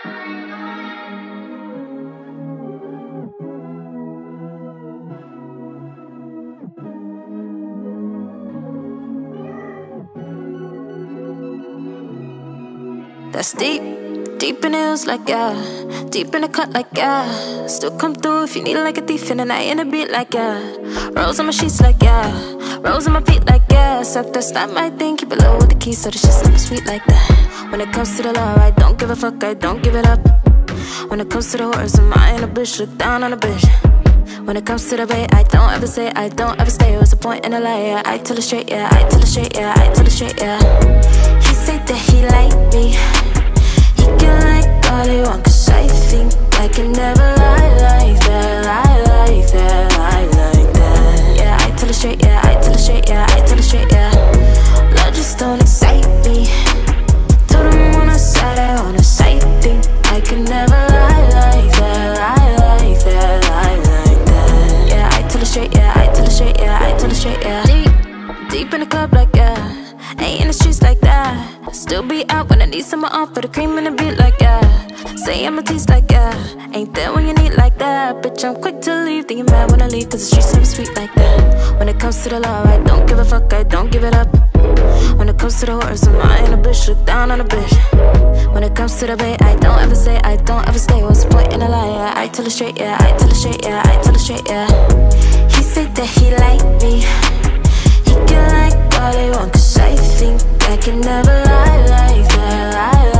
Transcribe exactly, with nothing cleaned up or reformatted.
That's deep, deep in the hills like yeah, deep in the cut like yeah. Still come through if you need it like a thief in the night in a beat like yeah. Rolls on my sheets like yeah, rolls on my feet like yeah. Except that's not my thing, keep it low with the keys so the shit's never sweet like that. When it comes to the love, I don't give a fuck, I don't give it up. When it comes to the horse, am I in a bitch, look down on a bitch. When it comes to the bait, I don't ever say, I don't ever stay. What's the point in a lie? Yeah, I tell it straight, yeah, I tell it straight, yeah, I tell it straight, yeah. He said that he like me, he can like all he want, cause I think I can never lie like that, lie like that, lie like that. Yeah, I tell it straight, yeah, I tell it straight, yeah, I tell it straight, yeah. Love just don't excite me. Told him when I said I wanna say, think I can never lie like that, lie like that, lie like that. Yeah, I tell it straight, yeah, I tell it straight, yeah, I tell it straight, yeah. Deep, deep in the club like yeah, ain't in the streets like that. Still be out when I need someone off for the cream and the beat like yeah. Say I'm a tease like yeah, ain't there when you need like that. Bitch, I'm quick to leave, think you're mad when I leave, cause the streets never sweet like that. When it comes to the love, I don't give a fuck, I don't give it up. When it comes to the horse, am I in a bitch, look down on a bitch. When it comes to the bait, I don't ever say, I don't ever stay. What's the point in a lie? Yeah, I tell it straight, yeah, I tell it straight, yeah, I tell it straight, yeah. He said that he like me, he can like all he want, cause I think I can never lie like that, lie